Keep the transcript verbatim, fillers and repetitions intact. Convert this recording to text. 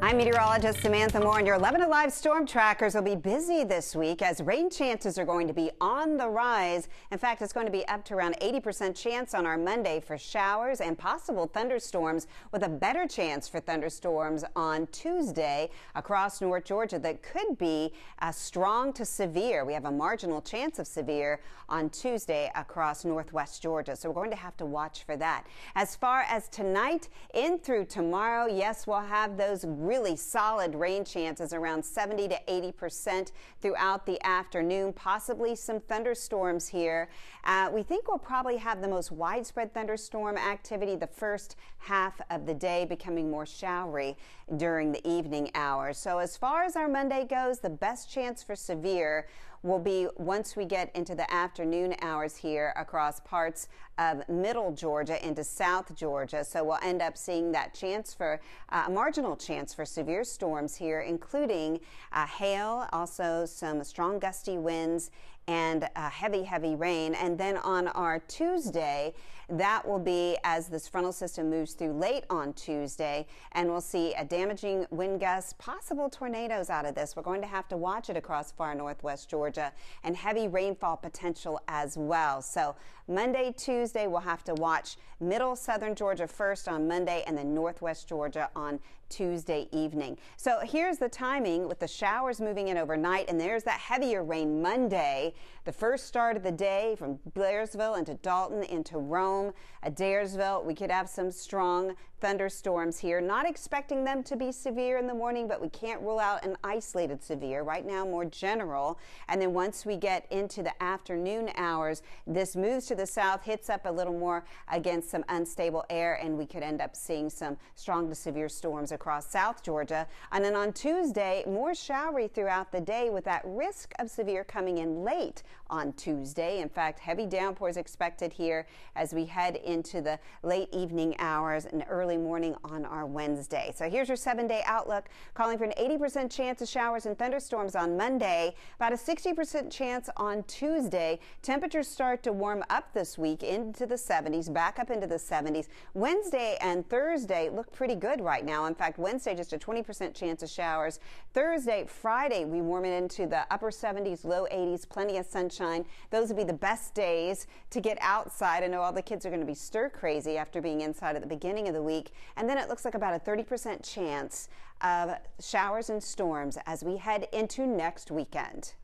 I'm meteorologist Samantha Moore, and your eleven Alive storm trackers will be busy this week as rain chances are going to be on the rise. In fact, it's going to be up to around eighty percent chance on our Monday for showers and possible thunderstorms, with a better chance for thunderstorms on Tuesday across North Georgia that could be uh, strong to severe. We have a marginal chance of severe on Tuesday across northwest Georgia, so we're going to have to watch for that. As far as tonight in through tomorrow, yes, we'll have those really solid rain chances around seventy to eighty percent throughout the afternoon, possibly some thunderstorms here. Uh, we think we'll probably have the most widespread thunderstorm activity the first half of the day, becoming more showery during the evening hours. So as far as our Monday goes, the best chance for severe will be once we get into the afternoon hours here across parts of middle Georgia into south Georgia. So we'll end up seeing that chance for uh, a marginal chance for severe storms here, including uh, hail, also some strong gusty winds and uh, heavy, heavy rain. And then on our Tuesday, that will be as this frontal system moves through late on Tuesday, and we'll see a damaging wind gust, possible tornadoes out of this. We're going to have to watch it across far northwest Georgia, and heavy rainfall potential as well. So Monday, Tuesday, we'll have to watch middle southern Georgia first on Monday, and then northwest Georgia on Tuesday evening. So here's the timing with the showers moving in overnight, and there's that heavier rain Monday. The first start of the day from Blairsville into Dalton into Rome, Adairsville. We could have some strong thunderstorms here. Not expecting them to be severe in the morning, but we can't rule out an isolated severe. Right now, more general. And then once we get into the afternoon hours, this moves to the south, hits up a little more against some unstable air, and we could end up seeing some strong to severe storms across South Georgia. And then on Tuesday, more showery throughout the day, with that risk of severe coming in late on Tuesday. In fact, heavy downpours expected here as we head into the late evening hours and early morning on our Wednesday. So here's your seven-day outlook, calling for an eighty percent chance of showers and thunderstorms on Monday, about a sixty percent chance on Tuesday. Temperatures start to warm up this week into the seventies, back up into the seventies. Wednesday and Thursday look pretty good right now. In fact, Wednesday, just a twenty percent chance of showers. Thursday, Friday, we warm it into the upper seventies, low eighties, plenty of sunshine. Those would be the best days to get outside. I know all the kids are going to be stir crazy after being inside at the beginning of the week. And then it looks like about a thirty percent chance of showers and storms as we head into next weekend.